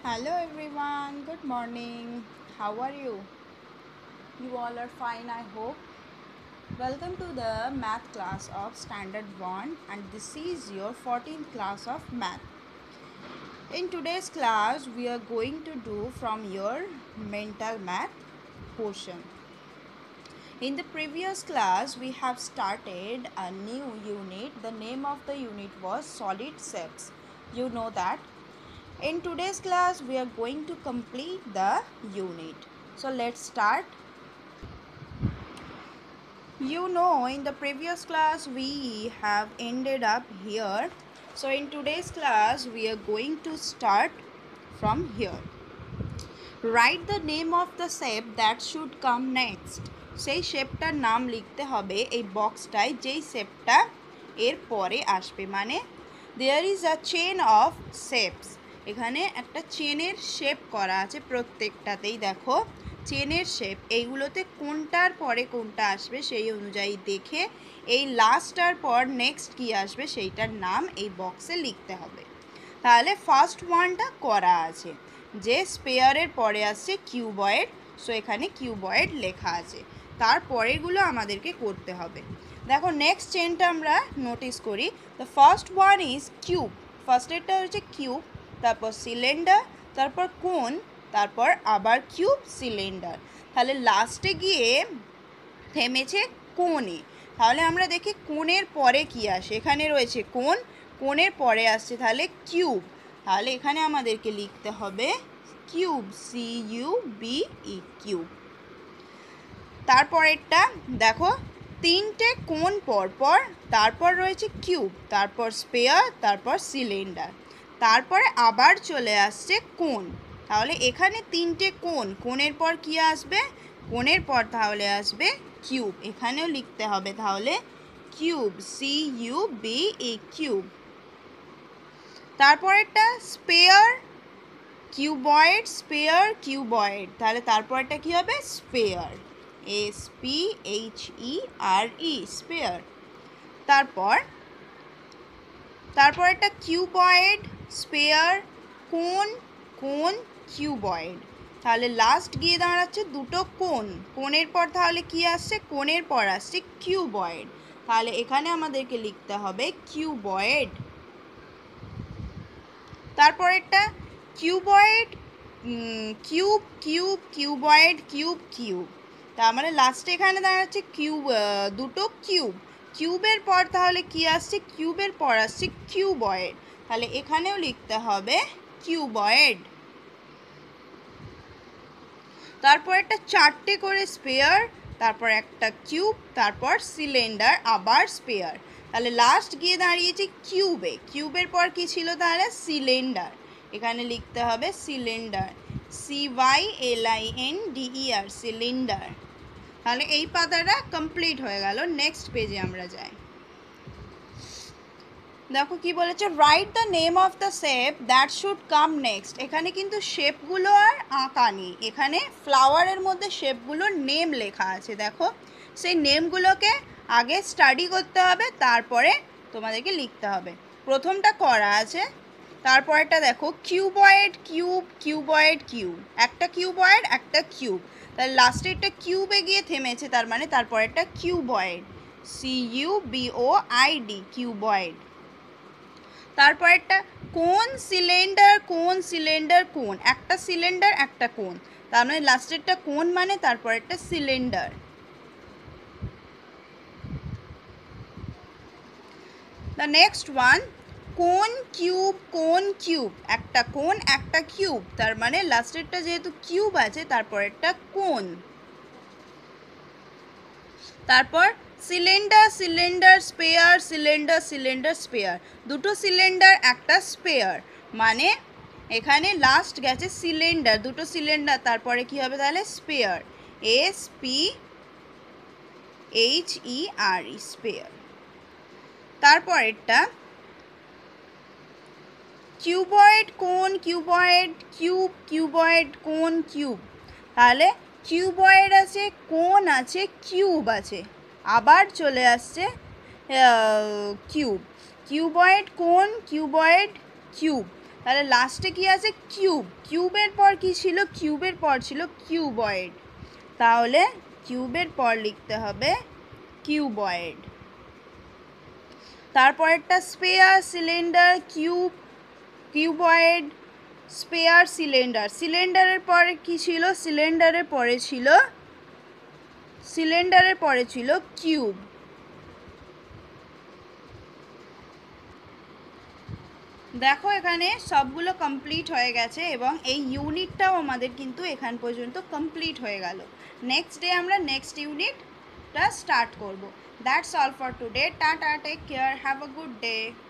Hello everyone, good morning. How are you? You all are fine, I hope. Welcome to the math class of Standard 1 and this is your 14th class of math. In today's class, we are going to do from your mental math portion. In the previous class, we have started a new unit. The name of the unit was solid shapes. You know that. In today's class, we are going to complete the unit. So let's start. You know, in the previous class, we have ended up here. So in today's class, we are going to start from here. Write the name of the shape that should come next. সেই শেপটার নাম লিখতে হবে এই বক্সটায় যেই শেপটা এর পরে আসবে মানে there is a chain of shapes এখানে একটা চেনের শেপ করা আছে প্রত্যেকটাতেই দেখো চেনের শেপ এইগুলোতে কোনটার পরে কোনটা আসবে সেই অনুযায়ী দেখে এই লাস্টটার পর নেক্সট কি আসবে সেইটার নাম এই বক্সে লিখতে হবে তাহলে ফার্স্ট ওয়ানটা করা আছে যে স্পেয়ারের পরে আসছে কিউবয়েড সো এখানে কিউবয়েড লেখা আছে তারপরেরগুলো আমাদেরকে করতে হবে দেখো নেক্সট চেনটা আমরা নোটিস করি the first one is cube ফার্স্টেরটা হচ্ছে কিউব তারপর সিলিন্ডার তারপর কোন তারপর আবার কিউব সিলিন্ডার তাহলে লাস্টে গিয়ে থেমেছে কোণে তাহলে আমরা দেখি কোণের পরে কি আসে এখানে রয়েছে কোণ কোণের পরে আসছে তাহলে কিউব তাহলে এখানে আমাদেরকে লিখতে হবে কিউব CUBE কিউব তারপরেরটা দেখো তিনটে কোণ পরপর তারপর রয়েছে কিউব তারপর স্পেয়ার তারপর সিলিন্ডার তারপরে আবার চলে আসছে কোণ তাহলে এখানে তিনটে কোণের পর কি আসবে কোণের পর তাহলে আসবে কিউব এখানেও লিখতে হবে তাহলে কিউব CUBE কিউব তারপরেরটা স্পেয়ার কিউবয়েড স্পেয়ার কিউবয়েড তাহলে তারপরটা কি হবে স্পেয়ার SPHERE স্পেয়ার তারপর একটা কিউবয়েড স্পেয়ার কোণ কিউবয়েড তাহলে লাস্ট গিয়ে দাঁড়াচ্ছে দুটো কোণের পর তাহলে কি আসছে কোণের পর আসছে কিউবয়েড তাহলে এখানে আমাদেরকে লিখতে হবে কিউবয়েড তারপরেরটা কিউবয়েড কিউবয়েড কিউব তার মানে লাস্টে এখানে দাঁড়াচ্ছে দুটো কিউবের পর তাহলে কি আসছে কিউবের পর আসছে কিউবয়েড তাহলে এখানেও লিখতে হবে কিউবয়েড তারপর একটা চারটে করে স্পেয়ার তারপর একটা কিউব তারপর সিলিন্ডার আবার স্পেয়ার তাহলে লাস্ট গিয়ে দাঁড়িয়েছে কিউবের পর কি ছিল তাহলে সিলিন্ডার এখানে লিখতে হবে সিলিন্ডার CYLINDER সিলিন্ডার তাহলে এই পাতাটা কমপ্লিট হয়ে গেল নেক্সট পেজে আমরা যাই দেখো কি বলেছে write the name of the shape that should come next এখানে কিন্তু শেপগুলো আর আঁকা নেই এখানে ফ্লাওয়ারের মধ্যে শেপগুলোর নেম লেখা আছে দেখো সেই নেমগুলোকে আগে স্টাডি করতে হবে তারপরে তোমাদেরকে লিখতে হবে প্রথমটা করা আছে তারপরেরটা দেখো কিউবয়েড কিউব একটা কিউবয়েড একটা কিউব তাহলে লাস্টেরটা কিউবে গিয়ে থেমেছে তার মানে তারপরেরটা কিউবয়েড CUBOID কিউবয়েড তারপরেরটা কোণ সিলিন্ডার কোণ একটা সিলিন্ডার একটা কোণ তার মানে লাস্টেরটা কোণ মানে তারপরেরটা cylinder the next one cone cube একটা কোণ একটা কিউব তার মানে লাস্টেরটা যেহেতু কিউব আছে তারপরেরটা কোণ তারপর সিলিন্ডার স্পেয়ার দুটো সিলিন্ডার একটা স্পেয়ার মানে এখানে লাস্ট গেছে সিলিন্ডার দুটো সিলিন্ডার তারপরে কি হবে তাহলে স্পেয়ার SPHERE স্পেয়ার তারপরেরটা কিউবয়েড কোণ কিউব তাহলে কিউবয়েড আছে কোণ আছে কিউব আছে আবার চলে আসছে কিউবয়েড কোণ কিউব তাহলে লাস্টে কি আছে কিউব, কিউবের পর কি ছিল, কিউবের পর ছিল কিউবয়েড, তাহলে কিউবের পর লিখতে হবে কিউবয়েড। তারপরেরটা sphere, cylinder, cube, cuboid, sphere, cylinder. সিলিন্ডারের পরে কি ছিল, সিলিন্ডারের পরে ছিল কিউব। দেখো এখানে সবগুলো কমপ্লিট হয়ে গেছে এবং এই ইউনিটটাও আমাদের কিন্তু এখান পর্যন্ত কমপ্লিট হয়ে গেল। নেক্সট ডে আমরা নেক্সট ইউনিটটা স্টার্ট করব। That's all for today. Tata, take care, have a good day.